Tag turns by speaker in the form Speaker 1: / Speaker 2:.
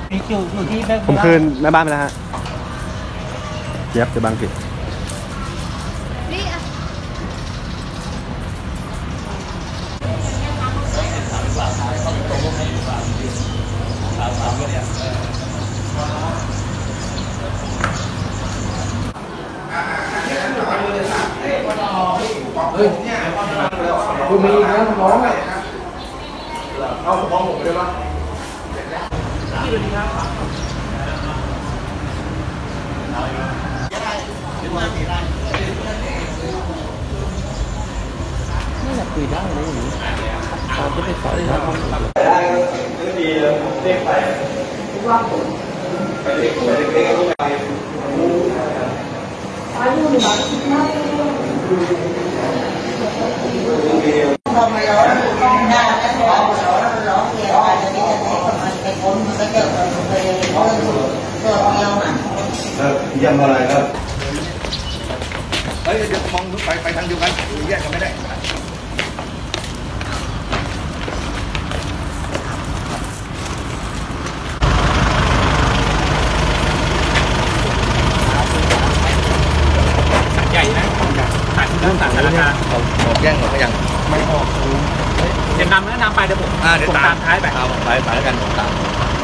Speaker 1: มีคิวอยู่ที่แบงค์
Speaker 2: ผมคืนแม่บ้านไปแล้วฮะเจี๊ยบจะบังผิด
Speaker 3: นี่อ่ะ
Speaker 4: คุณมีนะน้องอ่ะเอามองผมไปได้ปะ
Speaker 1: นี่แหละคุยได้เลยอย่างนี้เราจะไปสอนเขา
Speaker 4: ได้ก็ดีเรียกไปว่าผมไปเรียกไปทำไมเราต้องได้แล้วร้องร้องเกี่ยวอะไรนี่มันไปพ้นมันก็เจอไปเรื่องอ่ะยังอะไรครับเฮ้ยเดี๋ยวมองไปทางเดียวกันแยกกันไม่ได้
Speaker 1: ใหญ่นะต่างเรื่องต่างกันราคา
Speaker 4: แย่งหมดก็ยัง
Speaker 1: ไม่ออกเดี๋ยวนำแล้วนำไปเดี๋ยวผมตามท้ายไป
Speaker 4: เอาไปแล้วกันผมตาม